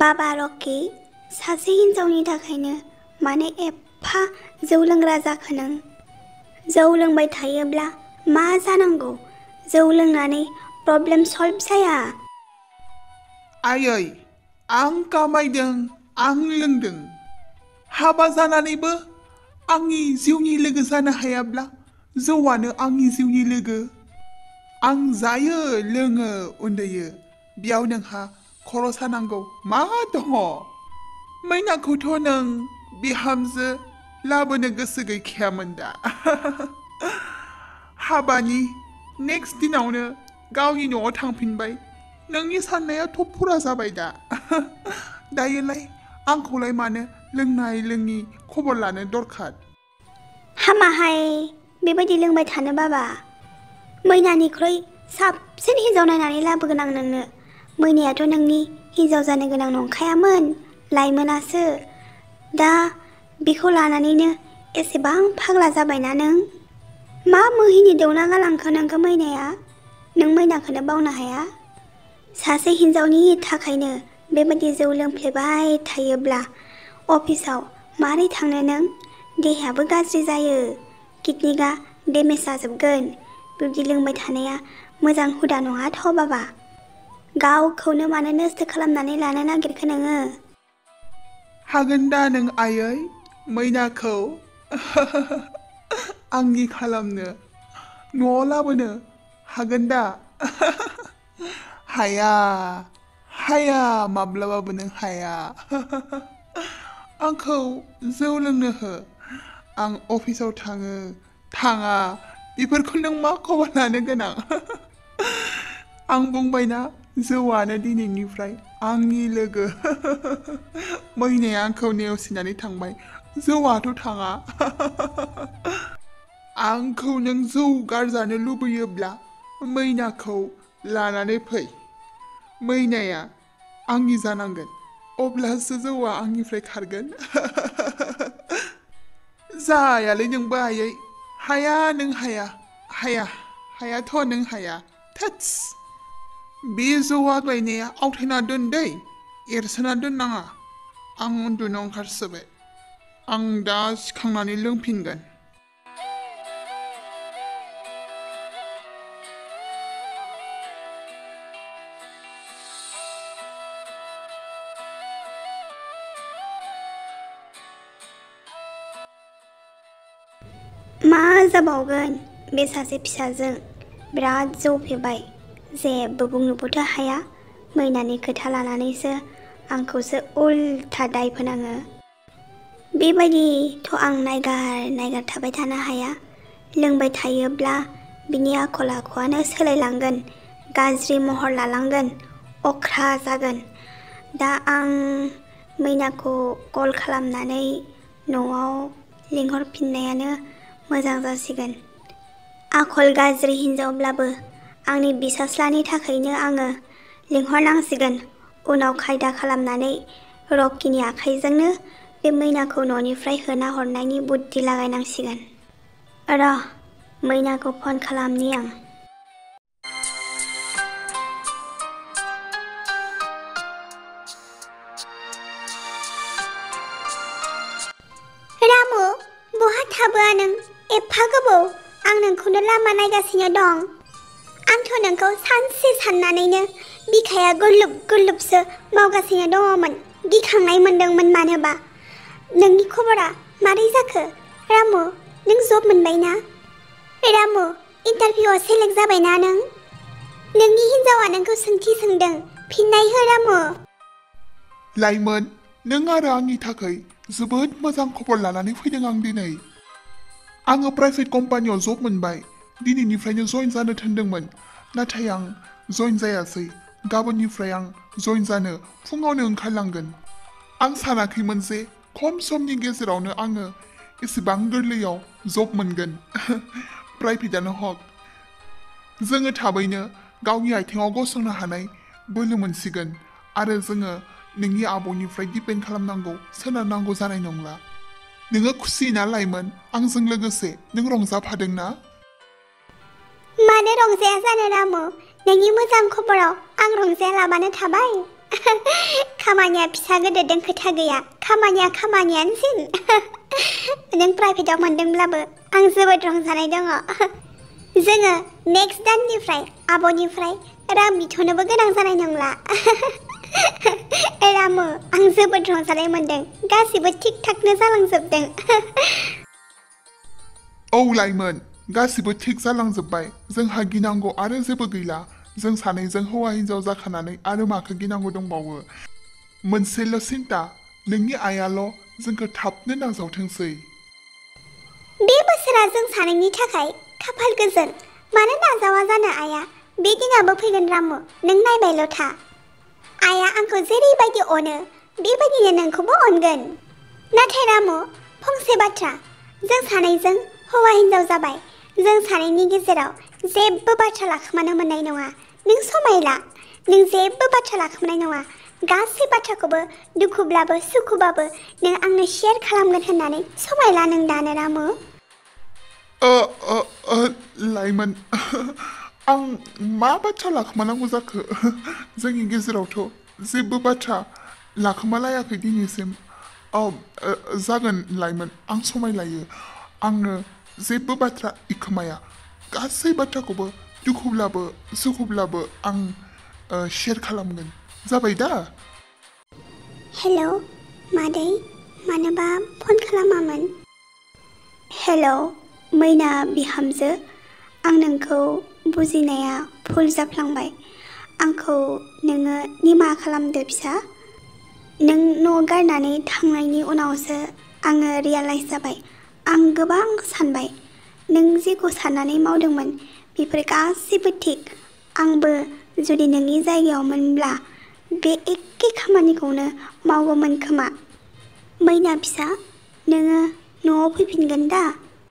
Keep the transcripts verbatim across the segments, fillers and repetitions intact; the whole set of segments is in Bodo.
बाबा रकी सासे हिनजावनि थाखायनो मानो एफा जौ लोंग्रा जाखो नों? जौ लोंबाय थायोब्ला मा जानांगौ? जौ लोंनानै प्रब्लेम सल्भ जाया। आयै, आं कामायदों, आं लोंदों। हाबा जानानैबो आंनि जिउनि लोगो जानो हायाब्ला जौआनो आंनि जिउनि लोगो। आं जायो, लोङो, उन्दुयो। बेयाव नोंहा खर' सानांगौ मा दङ? मैनाखौथ' नों बिहामजो लाबोनो गोसो गैखायामोन दा। हाबानि नेक्स्ट दिनावनो गावनि न'आव थांफिनबाय। नोंनि साननायाथ' फुरा जाबाय दा। दायोलाय आंखौलाय मानो लोंनाय लोङि खबर लानो दरखार? हामाहाय बेबायदि लोंबाय थानो बाबा। मैनानिख्रुइ साबसिन हिनजाव नायनानै लाबोगोन आं नोंनो। मैनायाथ' नोंनि हिनजाव जानो गोनां नंखायामोन, लाइमोनासो। दा बेखौ लानानैनो एसेबां फाग्ला जाबायना नों? मा मोहिनी दौना गालांखो नोंखौ मैनाया? नों मैनाखौनो बावनो हाया? सासे हिनजावनि थाखायनो बेबायदि जौ लोंफ्लेबाय थायोब्ला अफिसाव मारै थांनो नों? देहायाबो गाज्रि जायो, किडनिगा डेमेज जाजोबगोन। बिब्दि लोंबाय थानाया मोजां हुदा नङाथ' बाबा। गावखौनो मानो नस्थ' खालामनानै लानो नागिरखो नोङो? हागोन दा नों आयै मैनाखौ आंनि खालामनो, न'आव लाबोनो हागोन दा? हाया, हाया, माब्लाबाबो नों हाया। आंखौ जौ लोंनो हो। आं अफिसाव थाङो थाङा बेफोरखौ नों मा खबर लानो गोनां? आं बुंबायना, जौआनो दिनैनिफ्राय आंनि लोगो। मैनाया आंखौ नेवसिनानै थांबाय, जौआथ' थाङा। आंखौ नों जौ गारजानो लुबैयोब्ला मैनाखौ लानानै फै। मैनाया आंनि जानांगोन, अब्लासो जौआ आंनिफ्राय खारगोन। जायालै नोंबो आयै, हाया नों हाया, हाया, हायाथ' नों हाया। थोत्स, बे जौ आग्लायनाया आवथायना दोन दै, एरसोना दोननाङा। आं उन्दुनो ओंखारसोबाय। आं दा सिखांनानै लोंफिनगोन। मा जाबावगोन बे सासे फिसाजों? बिराद जौ फेबाय, जेबो बुंनोबोथ' हाया। मैनानि खोथा लानानैसो आंखौसो उल्था दाय फोनाङो। बेबायदिथ' आं नायगार नायगार थाबाय थानो हाया। लोंबाय थायोब्ला बिनि आखल आखुआनो सोलायलांगोन, गाज्रि महर लालांगोन, अख्रा जागोन। दा आं मैनाखौ कल खालामनानै न'आव लिंहरफिननायानो मोजां जासिगोन। आखल गाज्रि हिनजावब्लाबो आंनि बिसास्लानि थाखायनो आङो लिंहरनांसिगोन। उनाव खायदा खालामनानै रकिनि आखाइजोंनो बे मैनाखौ न'निफ्राय होना हरनायनि बुद्धि लागायनांसिगोन। र' मैनाखौ फन खालामनि आं। रामु, बहा थाबोआ नों? एफा गोबाव आं नोंखौनो लामा नायगासिनो दं। आंथ' नोंखौ सानसे साननानैनो बिखाया गुरलुब गुरलुबसो मावगासिनो दङमोन। गिखांनाय मोनदोंमोन मानोबा। नोंनि खबरा मारै जाखो? रामु, नों जब मोनबाय ना? रामु, इन्टारभिउआव सेलेक्ट जाबायना नों? नोंनि हिनजावा नोंखौ सोंथि सोंदों, फिननाय हो रामु। लाइमोन, नों आरो आंनि थाखाय जोबोद मोजां खबर लानानै फैदों आं दिनै। आङो प्राइभेट कम्पानियाव जब मोनबाय। दिनैनिफ्रायनो जइन जानो थिनदोंमोन, नाथाय आं जइन जायासै। गाबोननिफ्राय आं जइन जानो फुङावनो ओंखारलांगोन। आं सानाखैमोन जे खम समनि गेजेरावनो आङो एसेबां गोरलैयाव जब मोनगोन। प्राइभेटआनो हक, जोङो थाबैनो गावनि आथिङाव गसंनो हानाय बोलो मोनसिगोन आरो जोङो नोंनि आब'निफ्राय दिपेन्ड खालामनांगौ, सोनारनांगौ जानाय नंला। नोङो खुसि ना लाइमोन? आंजों लोगोसे नों रंजाफादों ना? मानो रंजाया जानो रामु? नोंनि मोजां खबराव आं रंजायालाबानो थाबाय। खामानिया फिसा गिदिरजों खोथा गैया खामानिया खामानियानोसिन नों प्राइभेटाव मोनदोंब्लाबो आं जोबोद रंजानाय दङ जोङो नेक्स्ट दाननिफ्राय आब'निफ्राय रां बिथ'नोबो गोनां जानाय नंला रामु आं जोबोद रंजानाय मोनदों गासिबो थिग थाकनो जालांजोबदों औ लाइमोन गासिबो थिग जालांजोब्बाय जोंहा गिनांगौ आरो जेबो गैला जों सानैजों हौवा हिन्जाव जाखानानै आरो माखो गिनांगौ दंबावो मोनसेल' सिन्था नोंनि आइयाल' जोंखौ थाबनो नाजावथोंसै बे बोसोरा जों सानैनि थाखाय खाफाल गोजोन मानो नाजावा जानो आइया बे दिनाबो फैगोन रामु नों नायबायल' था आइया आंखौ जेरैबायदि अनो बेबायदिनो नोंखौबो अनगोन नाथाय रामु फंसे बाथ्रा जों सानैजों हौवा हिन्जाव जाबाय जों सानैनि गेजेराव जेबो बाथ्रा लाखोमानो मोननाय नङा नों समायला नों जेबो बाथ्रा लाखोमानाय नङा गासै बाथ्राखौबो दुखुब्लाबो सुखुबाबो नों आंनो शेयार खालामगोन होननानै समायला नों दानो रामु ओ ओ ओ लाइमोन आं मा बाथ्रा लाखोमानांगौ जाखो जोंनि गेजेरावथ' जेबो बाथ्रा लाखोमालायाखै दिनैसिम औ जागोन लाइमोन आं समायलायो आंनो जेबो बाथ्रा इखोमाया गासै बाथ्राखौबो दुखुब्लाबो सुखुब्लाबो आं शेयार खालामगोन जाबाय दा हेलौ मादै मानोबा फन खालामामोन हेलौ मैना बिहामजो आं नोंखौ बुजिनाया भुल जाफ्लांबाय आंखौ नोङो निमाहा खालामदो फिसा नों न' गारनानै थांनायनि उनावसो आङो रियालाइज जाबाय आं गोबां सानबाय नों जेखौ साननानै मावदोंमोन बेफोर गासिबो थिग आंबो जुदि नोंनि जायगायाव मोनब्ला बे एखे खामानिखौनो मावगौमोन खोमा मैना फिसा नोङो न'आव फैफिनगोन दा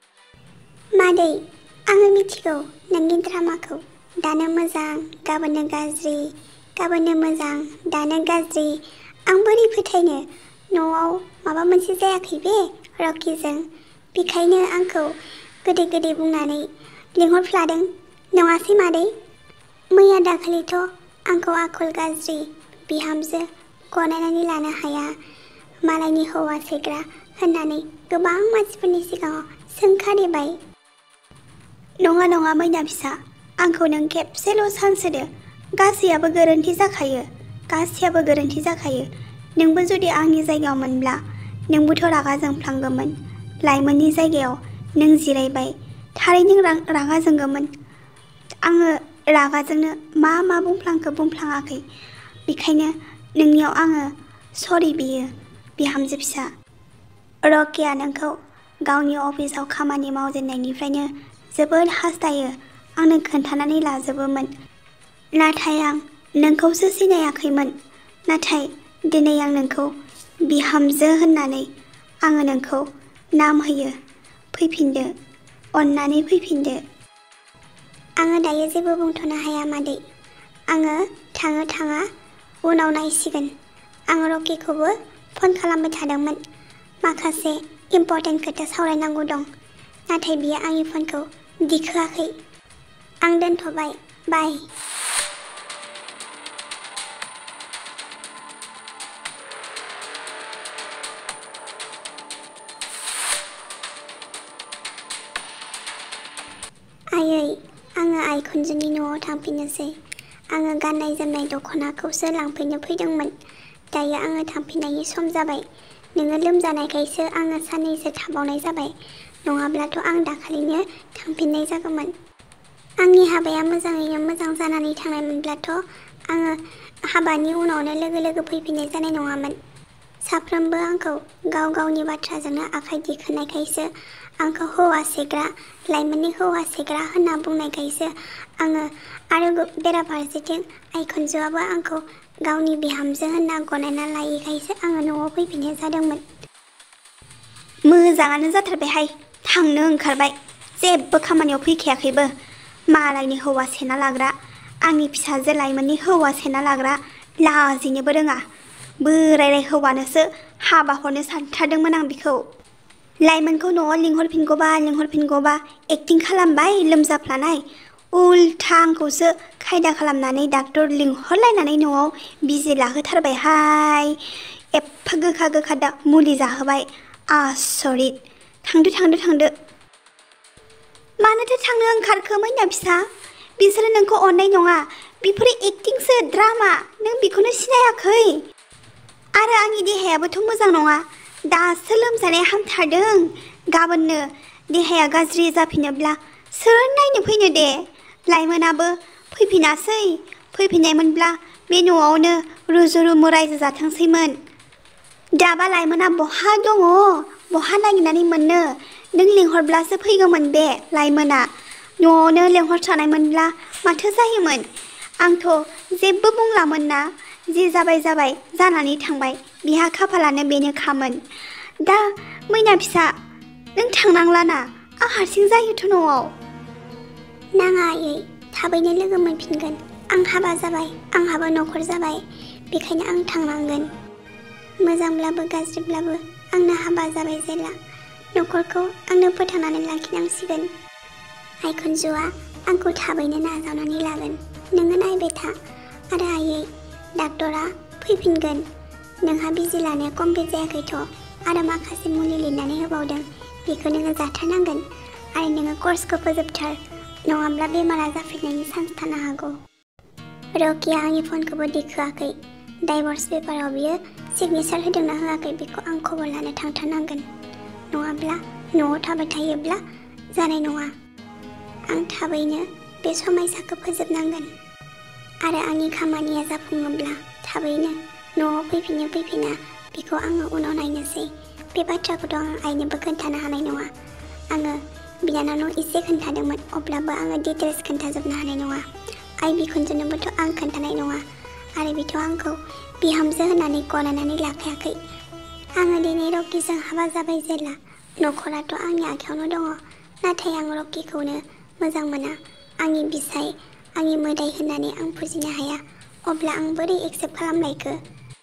मादै आङो मिथिगौ नोंनि ड्रामाखौ दानो मोजां गाबोननो गाज्रि गाबोननो मोजां दानो गाज्रि आं बोरै फोथायनो न'आव माबा मोनसे जायाखै बे रकिजों बेखायनो आंखौ गोदै गोदै बुंनानै लिंहरफ्लादों नङासै मादै मैया दाखालिथ' आंखौ आखल गाज्रि बिहामजो गनायनानै लानो हाया मालायनि हौवा सेग्रा होननानै गोबां मानसिफोरनि सिगाङाव सोंखारिबाय नङा नङा मैना फिसा आंखौ नों खेबसेल' चान्स होदो गासैयाबो गोरोन्थि जाखायो गासैयाबो गोरोन्थि जाखायो नोंबो जुदि आंनि जायगायाव मोनब्ला नोंबोथ' रागा जोंफ्लांगौमोन लाइमोननि जायगायाव नों जिरायबाय थारैनो रागा जोंगौमोन आङो रागाजोंनो मा मा बुंफ्लांखो बुंफ्लाङाखै बेखायनो नोंनियाव आङो सरि बियो बिहामजो फिसा रकिया नोंखौ गावनि अफिसाव खामानि मावजेननायनिफ्रायनो जोबोद हास्थायो आंनो खोन्थानानै लाजोबोमोन नाथाय आं नोंखौसो सिनायाखैमोन नाथाय दिनै आं नोंखौ बिहामजो होननानै आङो नोंखौ नाम होयो फैफिनदो अन्नानै फैफिनदो आङो दायो जेबो बुंथ'नो हाया मादै आङो थाङो थाङा उनाव नायसिगोन आं रकिखौबो फन खालामबाय थादोंमोन माखासे इम्परटेन्ट खोथा सावरायनांगौ दं नाथाय बियो आंनि फनखौ दिखोआखै आं दोनथ'बाय बाय आयै आङो आइखुनजोनि न'आव थांफिननोसै आङो गाननाय जोमनाय दख'नाखौसो लांफैनो फैदोंमोन दायो आङो थांफिननायनि सम जाबाय नोङो लोमजानायखायसो आङो साननैसो थाबावनाय जाबाय नङाब्लाथ' आं दाखालिनो थांफिननाय जागौमोन आंनि हाबाया मोजाङैनो मोजां जानानै थांनायमोनब्लाथ' आङो हाबानि उनावनो लोगो लोगो फैफिननाय जानाय नङामोन साफ्रोमबो आंखौ गाव गावनि बाथ्राजोंनो आखाइ दिखोनायखायसो आंखौ हौवा सेग्रा लाइमोननि हौवा सेग्रा होनना बुंनायखायसो आङो आरो बेराफारसेथिं आइखुनजोआबो आंखौ गावनि बिहामजो होनना गनायना लायैखायसो आङो न'आव फैफिननाय जादोंमोन मोजाङानो जाथारबायहाय थांनो ओंखारबाय जेबो खामानियाव फैखायाखैबो मालायनि हौवा सेना लाग्रा आंनि फिसाजो लाइमोननि हौवा सेना लाग्रा लाजिनोबो रोङा बोरायराय हौवानोसो हाबा हरनो सानथारदोंमोन आं बिखौ लाइमोनखौ न'आव लिंहरफिनगौबा लिंहरफिनगौबा एक्टिं खालामबाय लोमजाफ्लानाय उल्था आंखौसो खायदा खालामनानै डाक्टर लिंहरलायनानै न'आव बिजि लाहोथारबायहाय एफा गोखा गोखा दा मुलि जाहोबाय आसरित थांदो थांदो थांदो मानोथो थांनो ओंखारखो मैना फिसा बिसोरो नोंखौ अननाय नङा बेफोरो एक्टिंसो ड्रामा नों बेखौनो सिनायाखै आरो आंनि देहायाबोथ' मोजां नङा दासो लोमजानाय हामथारदों गाबोननो देहाया गाज्रि जाफिनोब्ला सोर नायनो फैनो दे लाइमोनाबो फैफिनासै फैफिननायमोनब्ला बे न'आवनो रुजु रुमु रायजो जाथोंसैमोन दाबा लाइमोना बहा दङ बहा नागिरनानै मोननो नों लिंहरब्लासो फैगौमोन बे लाइमोना न'आवनो लिंहरथानायमोनब्ला माथो जायोमोन आंथ' जेबो बुंलामोन ना जे जाबाय जाबाय जानानै थांबाय बिहा खाफालानो बेनोखामोन दा मैना फिसा नों थांनांला ना आं हारसिं जायोथ' न'आव नाङा आयै थाबैनो लोगो मोनफिनगोन आं हाबा जाबाय आंहाबो न'खर जाबाय बेखायनो आं थांनांगोन मोजांब्लाबो गाज्रिब्लाबो आंनो हाबा जाबाय जेला न'खरखौ आंनो फोथांनानै लाखिनांसिगोन आइखुनजुआ आंखौ थाबैनो नाजावनानै लागोन नोङो नायबाय था आरो आयै डाक्टरा फैफिनगोन नोंहा बिजि लानाया कमप्लिट जायाखैथ' आरो माखासे मुलि लिरनानै होबावदों बेखौ नोङो जाथारनांगोन आरो नोङो कर्सखौ फोजोबथार नङाब्ला बेमारा जाफिननायनि चान्स थानो हागौ रकिया आंनि फनखौबो दिखोआखै डाइभर्स पेपाराव बियो सिगनेचार होदोंना होआखै बेखौ आं खबर लानो थांथारनांगोन नङाब्ला न'आव थाबाय थायोब्ला जानाय नङा आं थाबैनो बे समायसाखौ फोजोबनांगोन आरो आंनि खामानिया जाफुङोब्ला थाबैनो न'आव फैफिनो फैफिना बेखौ आङो उनाव नायनोसै बे बाथ्राखौथ' आं आइनोबो खोन्थानो हानाय नङा आङो बिनानावनाव एसे खोन्थादोंमोन अब्लाबो आङो डिटेल्स खोन्थाजोबनो हानाय नङा आइ बिखुनजोनोबोथ' आं खोन्थानाय नङा आरो बिथ' आंखौ बिहामजो होननानै गनायनानै लाखायाखै आङो दिनै रकिजों हाबा जाबाय जेला न'खराथ' आंनि आखायावनो दङ नाथाय आं रकिखौनो मोजां मोना आंनि बिसाय आंनि मोदाय होननानै आं फुजिनो हाया अब्ला आं बोरै एक्सेप्ट खालामलायखो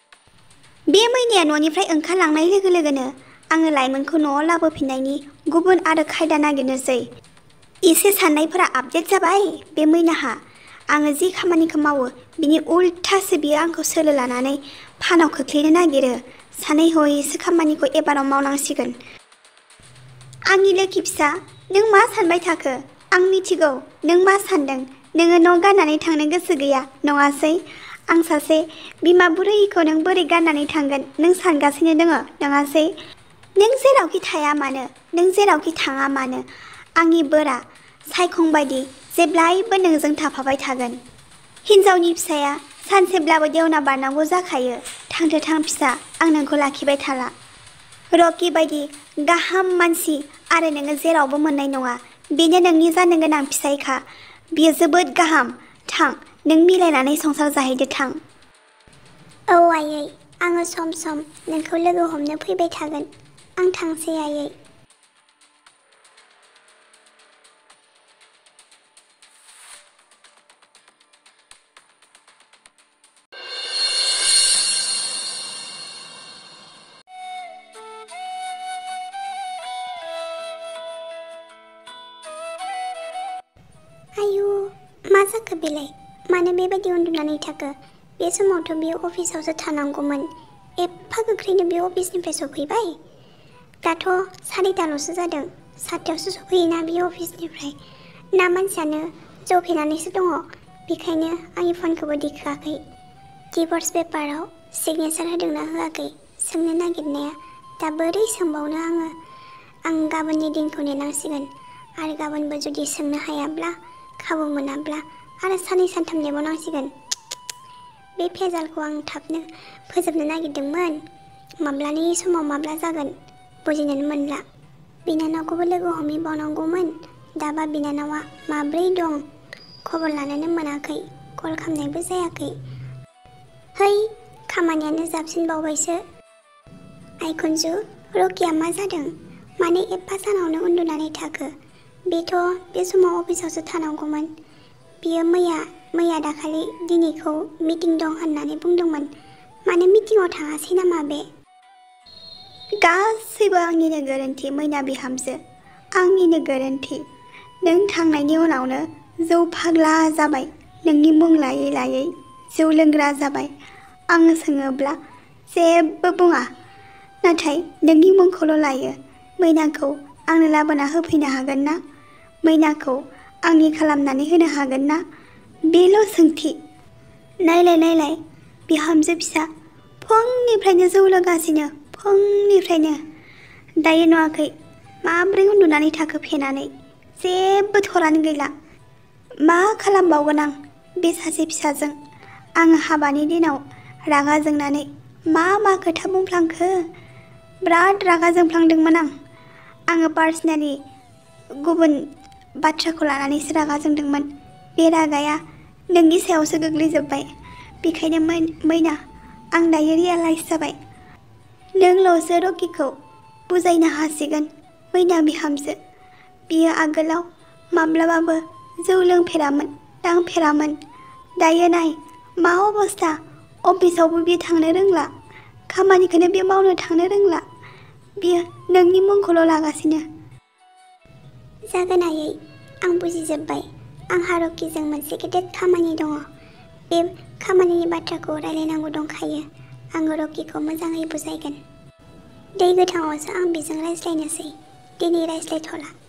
बे मैनाया न'निफ्राय ओंखारलांनाय लोगो लोगोनो आङो लाइमोनखौ न'आव लाबोफिननायनि गुबुन आरो खायदा नागिरनोसै एसे साननायफोरा आपडेट जाबाय बे मैनाहा आङो जि खामानिखौ मावो बिनि उल्थासो बियो आंखौ सोलो लानानै फानाव खोख्लैनो नागिरो सानै हयैसो खामानिखौ एबाराव मावनांसिगोन आंनि लोखि फिसा नों मा सानबाय थाखो आं मिथिगौ नों मा सानदों नोङो न' गारनानै थांनो गोसो गैया नङासै आं सासे बिमा बुरैखौ नों बोरै गारनानै थांगोन नों सानगासिनो दङ नङासै नों जेरावखि थाया मानो नों जेरावखि थाङा मानो आंनि बोरा सायखं बायदि जेब्लायबो नोंजों थाफाबाय थागोन हिन्जावनि फिसाया सानसेब्लाबो देवना बारनांगौ जाखायो थांदो थां फिसा आं नोंखौ लाखिबाय थाला रकि बायदि गाहाम मानसि आरो नोङो जेरावबो मोननाय नङा बेनो नोंनि जानो गोनां फिसायखा बियो जोबोद गाहाम थां नों मिलायनानै संसार जाहैदो थां औ आयै आङो सम सम नोंखौ लोगो हमनो फैबाय थागोन आं थांसै आयै आयु मा जाखो बेलाय मानो बेबायदि उन्दुनानै थाखो बे समावथ' बियो अफिसावसो थानांगौमोन एफा गोख्रैनो बे अफिसनिफ्राय सफैबाय दाथ' सारिथाल'सो जादों सातथायावसो सफैयोना बियो अफिसनिफ्राय ना मानसियानो जफेनानैसो दङ बेखायनो आंनि फनखौबो दिखोआखै डिभर्स पेपाराव सिगनेचार होदोंना होआखै सोंनो नागिरनाया दा बोरै सोंबावनो आङो आं गाबोननि दिनखौ नेनांसिगोन आरो गाबोनबो जुदि सोंनो हायाब्ला खाबु मोनाब्ला आरो साननै सानथाम नेबावनांसिगोन बे भेजालखौ आं थाबनो फोजोबनो नागिरदोंमोन माब्लानि समाव माब्ला जागोन बुजिनोनो मोनला बिनानावखौबो लोगो हमहैबावनांगौमोन दाबा बिनानावा माब्रै दं खबर लानोनो मोनाखै कल खालामनायबो जायाखै है खामानियानो जाबसिनबावबायसो आइखुनजु रकिया मा जादों माने एफा सानावनो उन्दुनानै थाखो बेथ' बे समाव अफिसावसो थानांगौमोन बियो मैया मैया दाखालि दिनैखौ मिटिं दं होननानै बुंदोंमोन मानो मिटिङाव थाङासै नामा बे गासैबो आंनिनो गोरोन्थि मैना बिहामजो आंनिनो गोरोन्थि नों थांनायनि उनावनो जौ फाग्ला जाबाय नोंनि मुं लायै लायै जौ लोंग्रा जाबाय आङो सोङोब्ला जेबो बुङा नाथाय नोंनि मुंखौल' लायो मैनाखौ आंनो लाबोना होफैनो हागोन ना मैनाखौ आंनि खालामनानै होनो हागोन ना बेल' सोंथि नायलाय नायलाय बिहामजो फिसा फुंनिफ्रायनो जौ लोंगासिनो फुंनिफ्रायनो दायो नुवाखै माब्रै उन्दुनानै थाखो फेनानै जेबो थरानो गैला मा खालामबावगोन आं बे सासे फिसाजों आङो हाबानि दिनाव रागा जोंनानै मा मा खोथा बुंफ्लांखो बिराद रागा जोंफ्लांदोंमोन आं आङो पार्सनेलि गुबुन बाथ्राखौ लानानैसो रागा जोंदोंमोन बे रागाया नोंनि सायावसो गोग्लैजोब्बाय बेखायनो मैना आं दायो रियालाइज जाबाय नोंल'सो रकिखौ बुजायनो हासिगोन मैना बिहामजो बियो आगोलाव माब्लाबाबो जौ लोंफेरामोन दांफेरामोन दायो नाय मा अबस्था अफिसावबो बियो थांनो रोंला खामानिखौनो बियो मावनो थांनो रोंला बियो नोंनि मुंखौल' लागासिनो जागोन आयै आं बुजिजोब्बाय आंहा रकिजों मोनसे गेदेर खामानि दङ बे खामानिनि बाथ्राखौ रायलायनांगौ दंखायो आङो रकिखौ मोजाङै बुजायगोन दै गोथाङावसो आं बेजों रायज्लायनोसै दिनै रायज्लायथ'ला